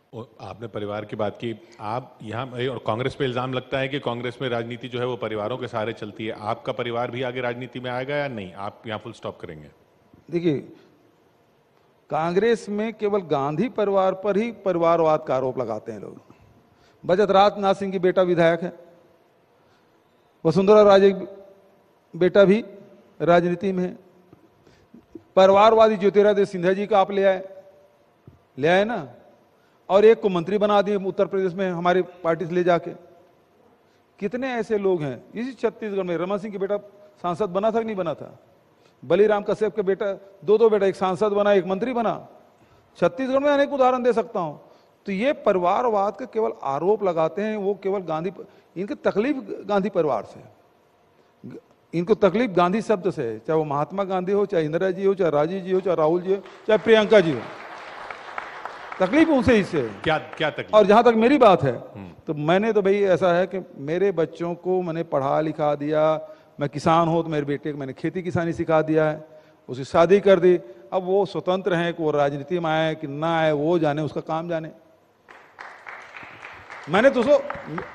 आपने परिवार की बात की। आप यहाँ और कांग्रेस पे इल्जाम लगता है कि कांग्रेस में राजनीति जो है वो परिवारों के सहारे चलती है। आपका परिवार भी आगे राजनीति में आएगा या नहीं? आप यहाँ फुल स्टॉप करेंगे? देखिए, कांग्रेस में केवल गांधी परिवार पर ही परिवारवाद का आरोप लगाते हैं लोग। बजतराज नाथ सिंह की बेटा विधायक है, वसुंधरा राजे बेटा भी राजनीति में है। परिवारवादी ज्योतिरादित्य सिंधिया जी का आप ले आए ना, और एक को मंत्री बना दिए उत्तर प्रदेश में हमारी पार्टी से ले जाके। कितने ऐसे लोग हैं इसी छत्तीसगढ़ में। रमन सिंह की बेटा सांसद बना था कि नहीं बना था? बलीराम कश्यप के बेटा, दो बेटा, एक सांसद बना, एक मंत्री बना। छत्तीसगढ़ में अनेक उदाहरण दे सकता हूं। तो ये परिवारवाद का केवल आरोप लगाते हैं, वो केवल गांधी, इनकी तकलीफ गांधी परिवार से, इनको तकलीफ गांधी शब्द से है। चाहे वो महात्मा गांधी हो, चाहे इंदिरा जी हो, चाहे राजीव जी हो, चाहे राहुल जी हो, चाहे प्रियंका जी हो, तकलीफ उनसे इससे है। क्या तकलीफ? और जहां तक मेरी बात है, तो मैंने तो भाई ऐसा है कि मेरे बच्चों को मैंने पढ़ा लिखा दिया। मैं किसान हूं तो मेरे बेटे को मैंने खेती किसानी सिखा दिया है, उसकी शादी कर दी। अब वो स्वतंत्र हैं कि वो राजनीति में आए कि ना आए, वो जाने, उसका काम जाने। मैंने तो उसको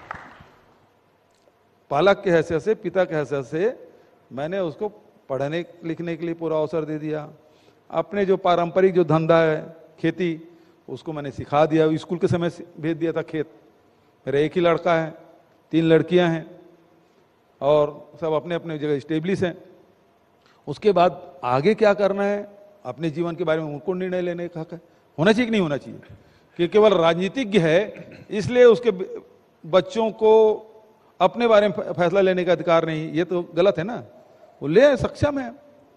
पालक के हैसियत से, पिता के हैसियत से मैंने उसको पढ़ने लिखने के लिए पूरा अवसर दे दिया। अपने जो पारंपरिक जो धंधा है खेती, उसको मैंने सिखा दिया। स्कूल के समय भेज दिया था खेत। मेरा एक ही लड़का है, 3 लड़कियां हैं, और सब अपने अपने जगह स्टेब्लिश हैं। उसके बाद आगे क्या करना है अपने जीवन के बारे में उनको निर्णय लेने का हक है। होना चाहिए कि नहीं होना चाहिए? कि केवल राजनीतिज्ञ है इसलिए उसके बच्चों को अपने बारे में फैसला लेने का अधिकार नहीं, ये तो गलत है ना। वो ले सक्षम है।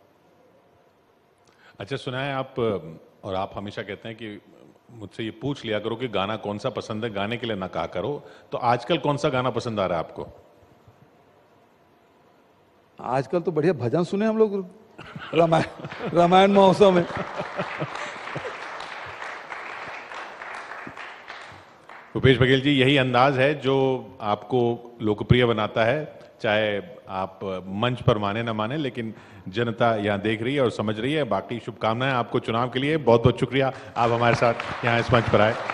अच्छा, सुना है आप, और आप हमेशा कहते हैं कि मुझसे ये पूछ लिया करो कि गाना कौन सा पसंद है, गाने के लिए ना कहा करो। तो आजकल कौन सा गाना पसंद आ रहा है आपको? आजकल तो बढ़िया भजन सुने हम लोग रामायण महोत्सव में। भूपेश बघेल जी, यही अंदाज है जो आपको लोकप्रिय बनाता है, चाहे आप मंच पर माने ना माने, लेकिन जनता यहाँ देख रही है और समझ रही है। बाकी शुभकामनाएं आपको चुनाव के लिए। बहुत बहुत शुक्रिया, आप हमारे साथ यहाँ इस मंच पर आए।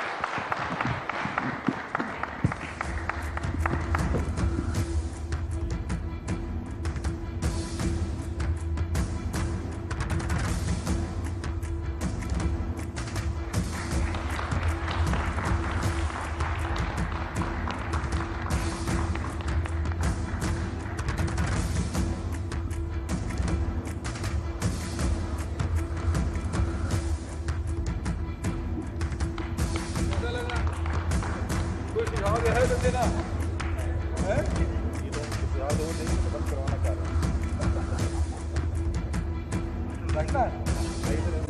है तो देना है, ये तो याद हो नहीं तो बंद करवाना चाह रहा हूँ। लगता है